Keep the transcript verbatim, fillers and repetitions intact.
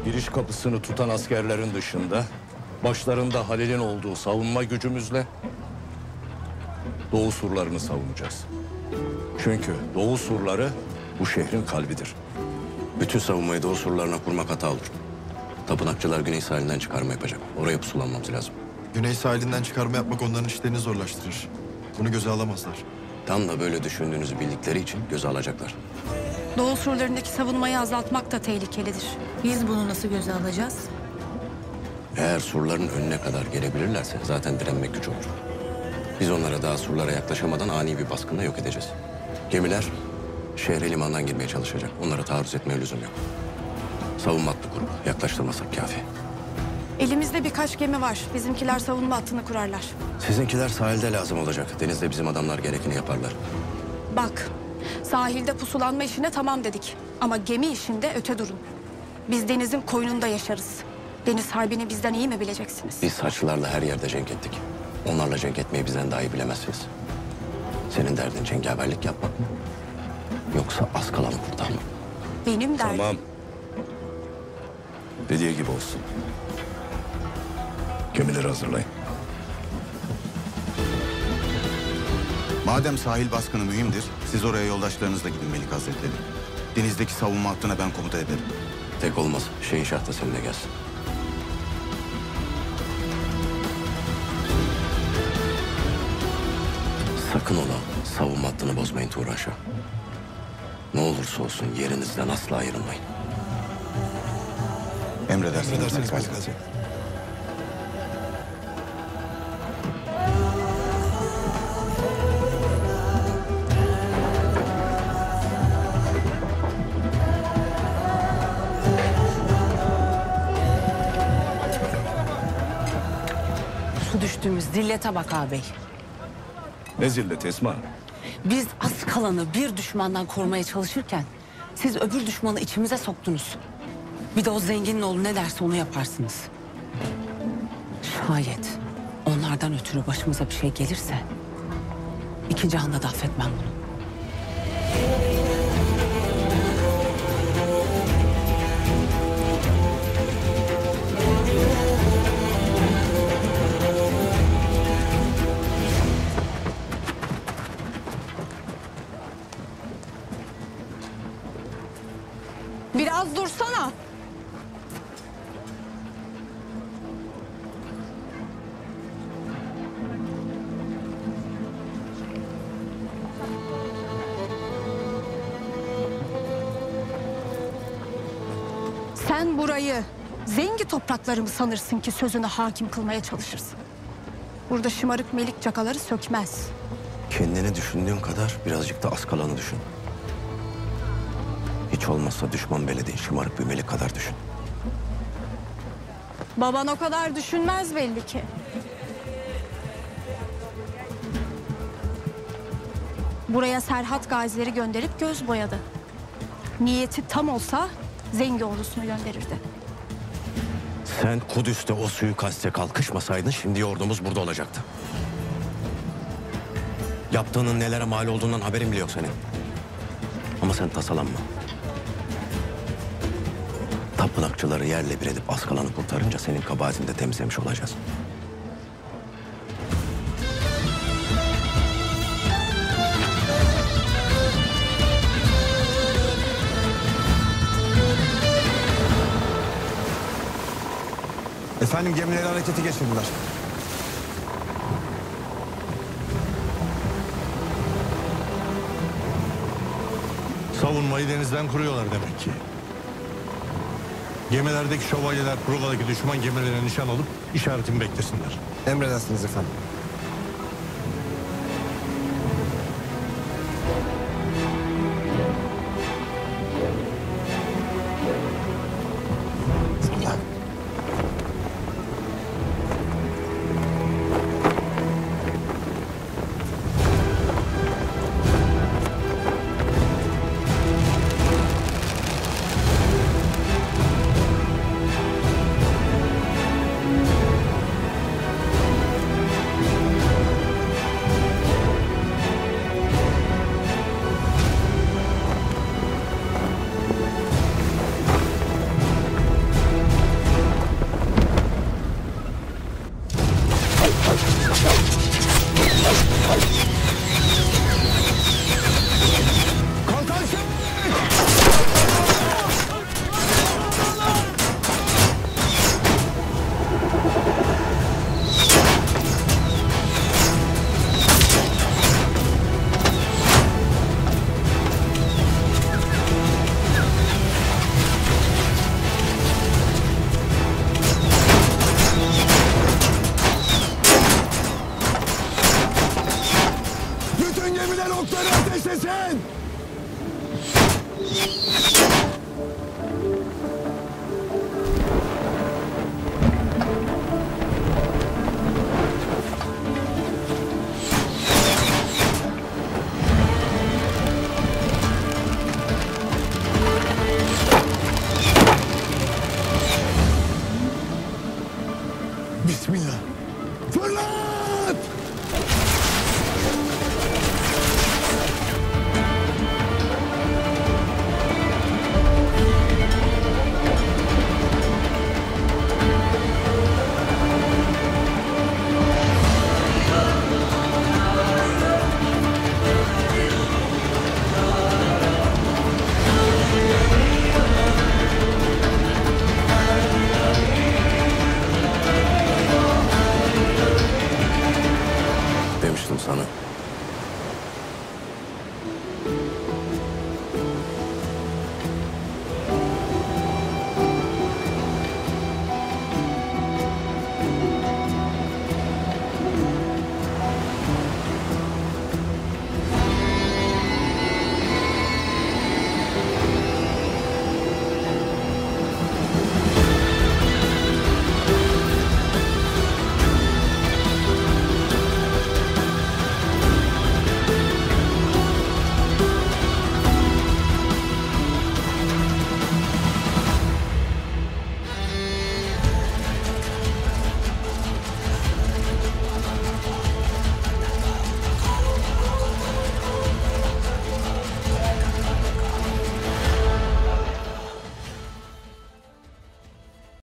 giriş kapısını tutan askerlerin dışında, başlarında Halil'in olduğu savunma gücümüzle Doğu surlarını savunacağız. Çünkü Doğu surları bu şehrin kalbidir. Bütün savunmayı Doğu surlarına kurmak hata olur. Tapınakçılar güney sahilinden çıkarma yapacak. Oraya pusulanmamız lazım. Güney sahilinden çıkarma yapmak onların işlerini zorlaştırır. Bunu göze alamazlar. Tam da böyle düşündüğünüzü bildikleri için göze alacaklar. Doğu surlarındaki savunmayı azaltmak da tehlikelidir. Biz bunu nasıl göze alacağız? Eğer surların önüne kadar gelebilirlerse zaten direnmek güç olur. Biz onlara daha surlara yaklaşamadan ani bir baskınla yok edeceğiz. Gemiler şehre limandan girmeye çalışacak. Onlara taarruz etmeye lüzum yok. Savunma hattı kurup yaklaştırmasak kafi. Elimizde birkaç gemi var. Bizimkiler savunma hattını kurarlar. Sizinkiler sahilde lazım olacak. Denizde bizim adamlar gerekeni yaparlar. Bak, sahilde pusulanma işine tamam dedik. Ama gemi işinde öte durun. Biz denizin koynunda yaşarız. Deniz harbini bizden iyi mi bileceksiniz? Biz Haçlılarla her yerde cenk ettik. Onlarla cenk etmeyi bizden daha iyi bilemezsiniz. Senin derdin cengaverlik yapmak mı? Yoksa az kalanı kurtarmak mı? Benim derdim... Tamam. Dediği gibi olsun. Gemileri hazırlayın. Madem sahil baskını mühimdir, siz oraya yoldaşlarınızla gidin Melik Hazretleri. Denizdeki savunma hattına ben komuta ederim. Tek olmaz. Şeyin şah da seninle gelsin. Sakın ola savunma hattını bozmayın Turan Şah. Ne olursa olsun yerinizden asla ayrılmayın. Emredersiniz, Emredersiniz Melik Melik Hazretleri. Hazretleri. Su düştüğümüz zillete bak ağabey. Ne zillet Esma? Biz az kalanı bir düşmandan korumaya çalışırken siz öbür düşmanı içimize soktunuz. Bir de o zenginin oğlu ne derse onu yaparsınız. Şayet onlardan ötürü başımıza bir şey gelirse iki cihanda da affetmem bunu. Biraz dursana. Sen burayı zengi topraklarımı sanırsın ki sözüne hakim kılmaya çalışırsın. Burada şımarık melik cakaları sökmez. Kendini düşündüğün kadar birazcık da az kalanı düşün. Hiç olmazsa düşman belediğin şımarık bir melik kadar düşün. Baban o kadar düşünmez belli ki. Buraya Serhat gazileri gönderip göz boyadı. Niyeti tam olsa Zengi ordusunu gönderirdi. Sen Kudüs'te o suikaste kalkışmasaydın şimdi ordumuz burada olacaktı. Yaptığının nelere mal olduğundan haberin bile yok senin. Ama sen tasalanma. Tapınakçıları yerle bir edip az kalanı kurtarınca senin kabahatini de temizlemiş olacağız. Efendim gemileri harekete geçirdiler. Savunmayı denizden kuruyorlar demek ki. Gemilerdeki şövalyeler Prova'daki düşman gemilerine nişan alıp işaretimi beklesinler. Emredersiniz efendim. Yasin! Bismillah. Fırla!